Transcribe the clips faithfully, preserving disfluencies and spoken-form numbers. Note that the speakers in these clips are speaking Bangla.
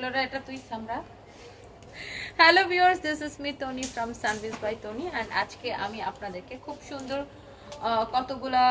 ছিলরা এটা তুই সামরা hello viewers this is me Tony from সানভিজ বাই টনি এন্ড আজকে আমি আপনাদেরকে খুব সুন্দর কতগুলা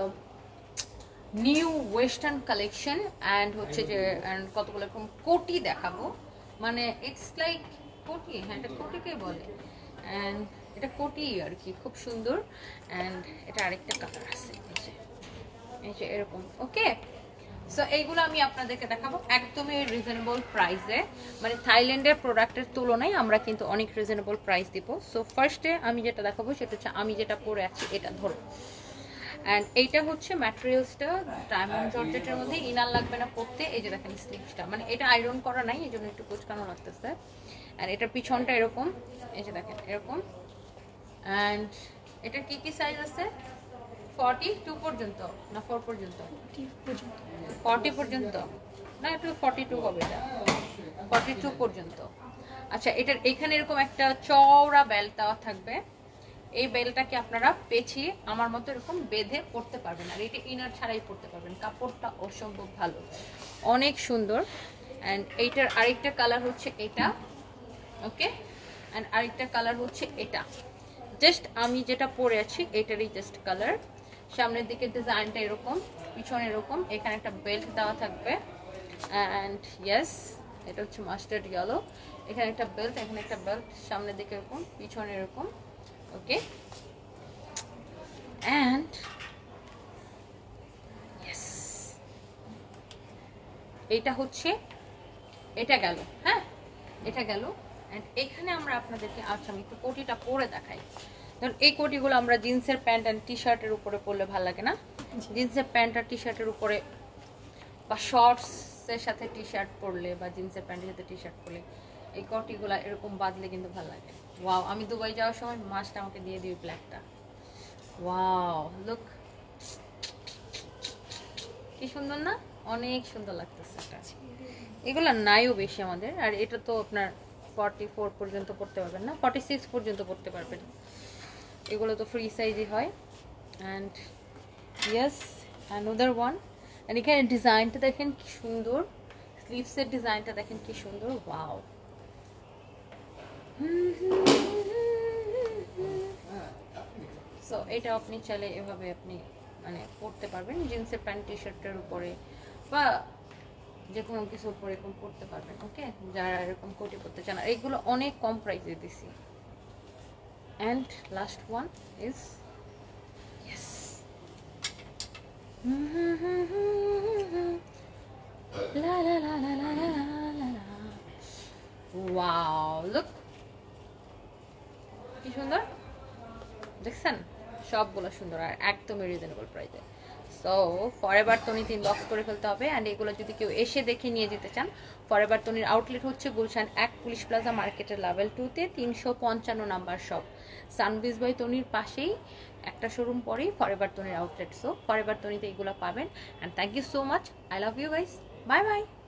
নিউ ওয়েস্টার্ন কালেকশন এন্ড হচ্ছে যে এন্ড কতগুলো এরকম কোটি দেখাবো মানে ইটস লাইক কোটি হ্যাঁ এটা কোটিকে বলে এন্ড এটা কোটি আর কি খুব সুন্দর এন্ড এটা আরেকটা কালার আছে এই যে এরকম ওকে সো এইগুলো আমি আপনাদেরকে দেখাবো একদমই রিজনেবল প্রাইসে মানে থাইল্যান্ডের প্রোডাক্টের তুলনায় আমরা কিন্তু অনেক রিজনেবল প্রাইস দিব সো ফার্স্টে আমি যেটা দেখাবো সেটা হচ্ছে আমি যেটা পরে আছি এটা ধরো এন্ড এইটা হচ্ছে ম্যাটেরিয়ালসটা ডায়মন্ড জর্জেটের মধ্যে ইনার লাগবে না পরতে এই যে দেখেন স্লিভসটা মানে এটা আয়রন করা নাই এই জন্য একটু কুচকানো লাগতেছে এন্ড এটার পিছনটা এরকম এই যে দেখেন এরকম এন্ড এটার কি কি সাইজ আছে forty-two পর্যন্ত না four পর্যন্ত forty পর্যন্ত না একটু forty-two হবে এটা forty-two পর্যন্ত আচ্ছা এটার এখানে এরকম একটা চওড়া বেল্ট দেওয়া থাকবে এই বেল্টটাকে আপনারা পেঁচিয়ে আমার মতো এরকম বেঁধে পরতে পারবেন আর এটা ইনার ছাড়াই পরতে পারবেন কাপড়টা অসম্ভব ভালো অনেক সুন্দর এন্ড এইটার আরেকটা কালার হচ্ছে এটা ওকে এন্ড আরেকটা কালার হচ্ছে এটা জাস্ট আমি যেটা পরে আছি এটারই জাস্ট কালার সামনের দিকে ডিজাইনটা এরকম পিছনে এরকম এখানে একটা বেল্ট দেওয়া থাকবে এন্ড ইয়েস এটা হচ্ছে মাস্টার্ড ইয়েলো এখানে একটা বেল্ট এখানে একটা বেল্ট সামনের দিকে এরকম পিছনে এরকম ওকে এন্ড ইয়েস এটা হচ্ছে এটা গেল হ্যাঁ এটা গেল এন্ড এখানে আমরা আপনাদেরকে আচ্ছা আমি একটু কোটিটা পরে দেখাই ধরুন এই কোটিগুলো আমরা জিন্সের প্যান্ট এন্ড টি শার্টের উপরে পরলে ভালো লাগে না জিন্সের প্যান্ট আর টি শার্টের উপরে বা শর্টসের সাথে টি শার্ট পরলে বা জিন্সের প্যান্টের সাথে টি শার্ট পরলে এই কোটিগুলো এরকম বাঁধলে কিন্তু ভালো লাগে ওয়াও আমি দুবাই যাওয়ার সময় মাস্কটা আমাকে দিয়ে দিই ব্ল্যাকটা ওয়াও লুক কি সুন্দর না অনেক সুন্দর লাগতেছে এটা এগুলো নাইও বেশি আমাদের আর এটা তো আপনার forty-four পর্যন্ত পড়তে পারবেন না forty-six পর্যন্ত পড়তে পারবেন এগুলো তো ফ্রি সাইজই হয় and yes another one and এখানে ডিজাইনটা দেখেন কি সুন্দর স্লিভসের ডিজাইনটা দেখেন কি সুন্দর ওয়াও সো এটা আপনি চাইলে এভাবে আপনি মানে পরতে পারবেন জিন্সের প্যান্ট টি শার্টের উপরে বা যে কোনো কিছু উপরে এরকম পরতে পারবেন ওকে যারা এরকম কোটি পরতে চান আর এইগুলো অনেক কম প্রাইসে দিছি and last one is yes la la la la la la la la wow look কি সুন্দর দেখছেন সবগুলো সুন্দর আর একদমই রিজনেবল প্রাইসে সো ফরএভার টনি তিন বক্স করে ফেলতে হবে এন্ড এগুলো যদি কেউ এসে দেখে নিয়ে যেতে চান ফরএভার টনির আউটলেট হচ্ছে গুলশান এক পুলিশ প্লাজা মার্কেটের লেভেল টু তে তিনশো পঞ্চান্ন নাম্বার শপ সানভিজ বাই টনির পাশেই একটা শোরুম পরেই ফরএভার টনির আউটলেট সো ফরএভার টনিতে এগুলো পাবেন and thank you so much I love you guys bye by